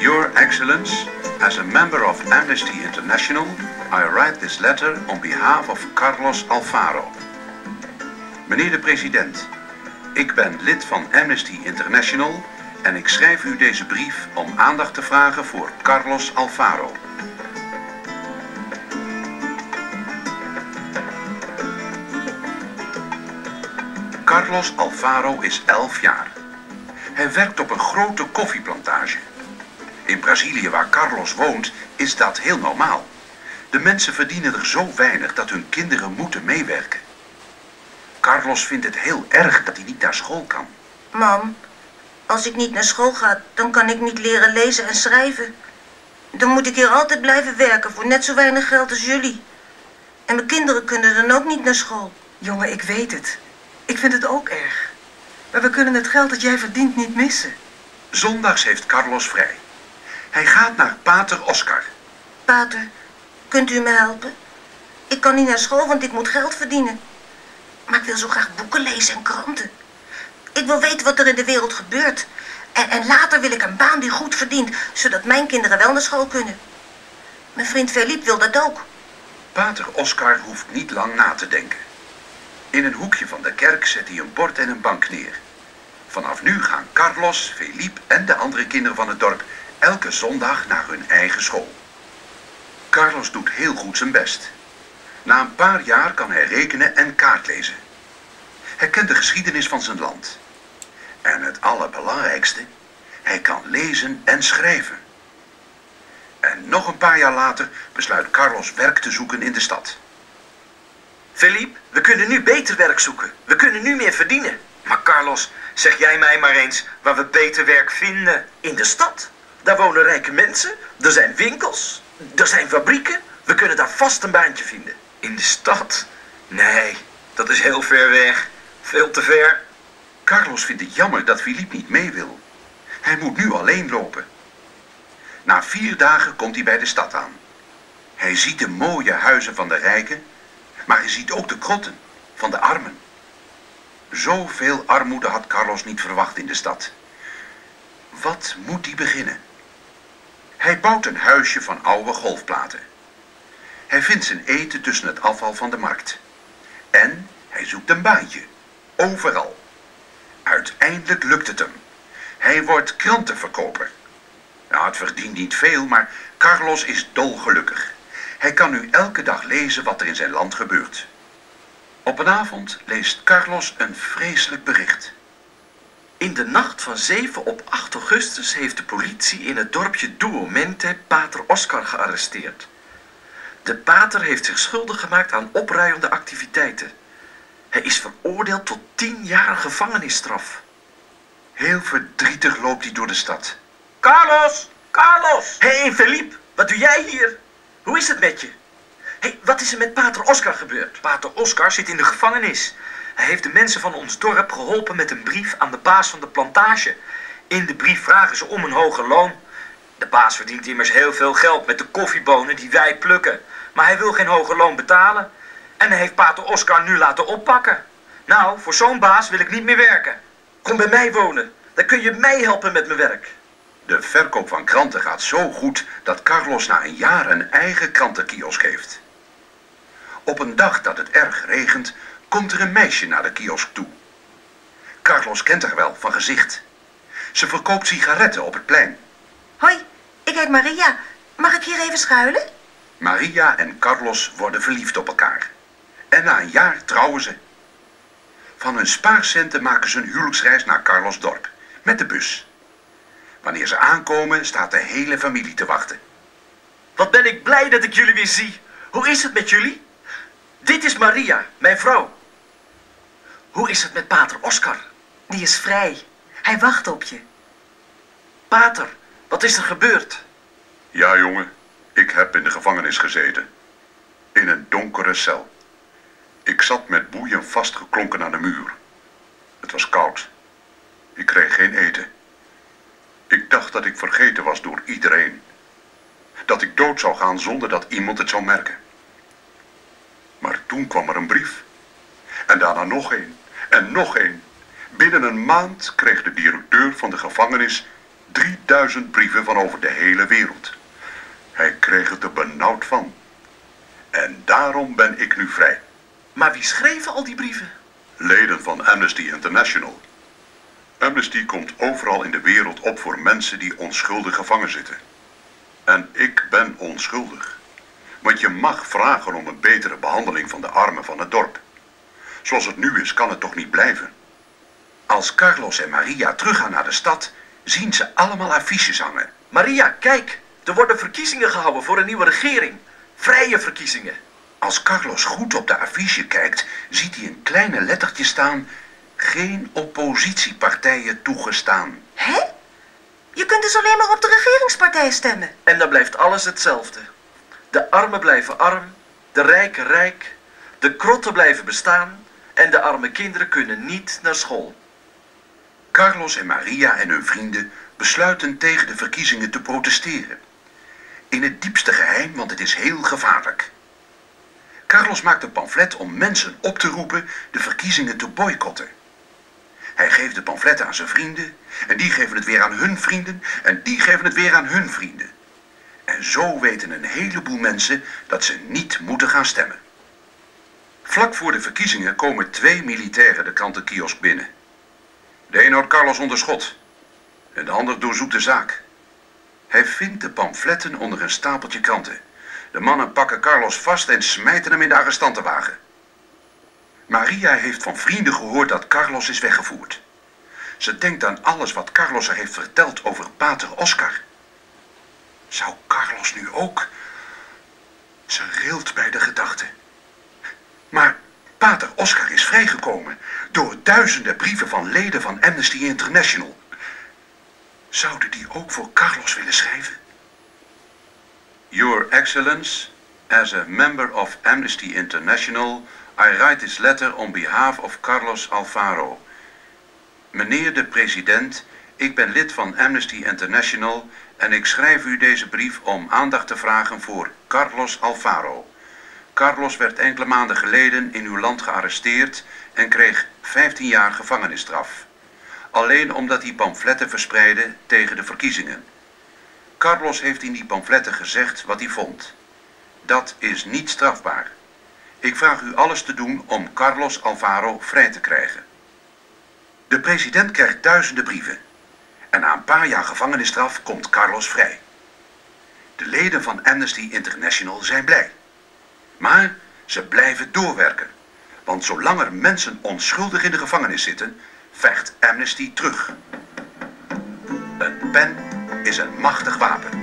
Your Excellence, as a member of Amnesty International, I write this letter on behalf of Carlos Alfaro. Meneer de president, ik ben lid van Amnesty International en ik schrijf u deze brief om aandacht te vragen voor Carlos Alfaro. Carlos Alfaro is 11 jaar. Hij werkt op een grote koffieplantage. In Brazilië, waar Carlos woont, is dat heel normaal. De mensen verdienen er zo weinig dat hun kinderen moeten meewerken. Carlos vindt het heel erg dat hij niet naar school kan. Mam, als ik niet naar school ga, dan kan ik niet leren lezen en schrijven. Dan moet ik hier altijd blijven werken voor net zo weinig geld als jullie. En mijn kinderen kunnen dan ook niet naar school. Jongen, ik weet het. Ik vind het ook erg. Maar we kunnen het geld dat jij verdient niet missen. Zondags heeft Carlos vrij. Hij gaat naar pater Oscar. Pater, kunt u me helpen? Ik kan niet naar school, want ik moet geld verdienen. Maar ik wil zo graag boeken lezen en kranten. Ik wil weten wat er in de wereld gebeurt. En later wil ik een baan die goed verdient, zodat mijn kinderen wel naar school kunnen. Mijn vriend Felipe wil dat ook. Pater Oscar hoeft niet lang na te denken. In een hoekje van de kerk zet hij een bord en een bank neer. Vanaf nu gaan Carlos, Felipe en de andere kinderen van het dorp elke zondag naar hun eigen school. Carlos doet heel goed zijn best. Na een paar jaar kan hij rekenen en kaartlezen. Hij kent de geschiedenis van zijn land. En het allerbelangrijkste, hij kan lezen en schrijven. En nog een paar jaar later besluit Carlos werk te zoeken in de stad. Felipe, we kunnen nu beter werk zoeken. We kunnen nu meer verdienen. Maar Carlos, zeg jij mij maar eens waar we beter werk vinden. In de stad? Daar wonen rijke mensen. Er zijn winkels. Er zijn fabrieken. We kunnen daar vast een baantje vinden. In de stad? Nee, dat is heel ver weg. Veel te ver. Carlos vindt het jammer dat Felipe niet mee wil. Hij moet nu alleen lopen. Na 4 dagen komt hij bij de stad aan. Hij ziet de mooie huizen van de rijken, maar hij ziet ook de krotten van de armen. Zoveel armoede had Carlos niet verwacht in de stad. Wat moet hij beginnen? Hij bouwt een huisje van oude golfplaten. Hij vindt zijn eten tussen het afval van de markt. En hij zoekt een baantje. Overal. Uiteindelijk lukt het hem. Hij wordt krantenverkoper. Nou, het verdient niet veel, maar Carlos is dolgelukkig. Hij kan nu elke dag lezen wat er in zijn land gebeurt. Op een avond leest Carlos een vreselijk bericht. In de nacht van 7 op 8 augustus heeft de politie in het dorpje Duomente pater Oscar gearresteerd. De pater heeft zich schuldig gemaakt aan opruiende activiteiten. Hij is veroordeeld tot 10 jaar gevangenisstraf. Heel verdrietig loopt hij door de stad. Carlos! Carlos! Hé, hey, Felipe, wat doe jij hier? Hoe is het met je? Hé, wat is er met pater Oscar gebeurd? Pater Oscar zit in de gevangenis. Hij heeft de mensen van ons dorp geholpen met een brief aan de baas van de plantage. In de brief vragen ze om een hoger loon. De baas verdient immers heel veel geld met de koffiebonen die wij plukken. Maar hij wil geen hoger loon betalen. En hij heeft pater Oscar nu laten oppakken. Nou, voor zo'n baas wil ik niet meer werken. Kom bij mij wonen. Dan kun je mij helpen met mijn werk. De verkoop van kranten gaat zo goed dat Carlos na een jaar een eigen krantenkiosk heeft. Op een dag dat het erg regent, komt er een meisje naar de kiosk toe. Carlos kent haar wel van gezicht. Ze verkoopt sigaretten op het plein. Hoi, ik heet Maria. Mag ik hier even schuilen? Maria en Carlos worden verliefd op elkaar. En na een jaar trouwen ze. Van hun spaarcenten maken ze een huwelijksreis naar Carlos' dorp. Met de bus. Wanneer ze aankomen, staat de hele familie te wachten. Wat ben ik blij dat ik jullie weer zie. Hoe is het met jullie? Dit is Maria, mijn vrouw. Hoe is het met pater Oscar? Die is vrij. Hij wacht op je. Pater, wat is er gebeurd? Ja, jongen. Ik heb in de gevangenis gezeten. In een donkere cel. Ik zat met boeien vastgeklonken aan de muur. Het was koud. Ik kreeg geen eten. Ik dacht dat ik vergeten was door iedereen. Dat ik dood zou gaan zonder dat iemand het zou merken. Maar toen kwam er een brief. En daarna nog één. En nog één. Binnen een maand kreeg de directeur van de gevangenis 3000 brieven van over de hele wereld. Hij kreeg het er benauwd van. En daarom ben ik nu vrij. Maar wie schreven al die brieven? Leden van Amnesty International. Amnesty komt overal in de wereld op voor mensen die onschuldig gevangen zitten. En ik ben onschuldig. Want je mag vragen om een betere behandeling van de armen van het dorp. Zoals het nu is, kan het toch niet blijven? Als Carlos en Maria teruggaan naar de stad, zien ze allemaal affiches hangen. Maria, kijk. Er worden verkiezingen gehouden voor een nieuwe regering. Vrije verkiezingen. Als Carlos goed op de affiche kijkt, ziet hij een kleine lettertje staan: geen oppositiepartijen toegestaan. Hè? Je kunt dus alleen maar op de regeringspartij stemmen. En dan blijft alles hetzelfde. De armen blijven arm, de rijken rijk, de krotten blijven bestaan en de arme kinderen kunnen niet naar school. Carlos en Maria en hun vrienden besluiten tegen de verkiezingen te protesteren. In het diepste geheim, want het is heel gevaarlijk. Carlos maakt een pamflet om mensen op te roepen de verkiezingen te boycotten. Hij geeft de pamfletten aan zijn vrienden en die geven het weer aan hun vrienden en die geven het weer aan hun vrienden. En zo weten een heleboel mensen dat ze niet moeten gaan stemmen. Vlak voor de verkiezingen komen 2 militairen de krantenkiosk binnen. De een houdt Carlos onder schot en de ander doorzoekt de zaak. Hij vindt de pamfletten onder een stapeltje kranten. De mannen pakken Carlos vast en smijten hem in de arrestantenwagen. Maria heeft van vrienden gehoord dat Carlos is weggevoerd. Ze denkt aan alles wat Carlos haar heeft verteld over pater Oscar. Zou Carlos nu ook? Ze rilt bij de gedachte. Maar pater Oscar is vrijgekomen door duizenden brieven van leden van Amnesty International. Zouden die ook voor Carlos willen schrijven? Your Excellence, as a member of Amnesty International, I write this letter on behalf of Carlos Alfaro. Meneer de president, ik ben lid van Amnesty International en ik schrijf u deze brief om aandacht te vragen voor Carlos Alfaro. Carlos werd enkele maanden geleden in uw land gearresteerd en kreeg 15 jaar gevangenisstraf. Alleen omdat hij pamfletten verspreidde tegen de verkiezingen. Carlos heeft in die pamfletten gezegd wat hij vond. Dat is niet strafbaar. Ik vraag u alles te doen om Carlos Alfaro vrij te krijgen. De president krijgt duizenden brieven. En na een paar jaar gevangenisstraf komt Carlos vrij. De leden van Amnesty International zijn blij. Maar ze blijven doorwerken. Want zolang er mensen onschuldig in de gevangenis zitten, vecht Amnesty terug. Een pen is een machtig wapen.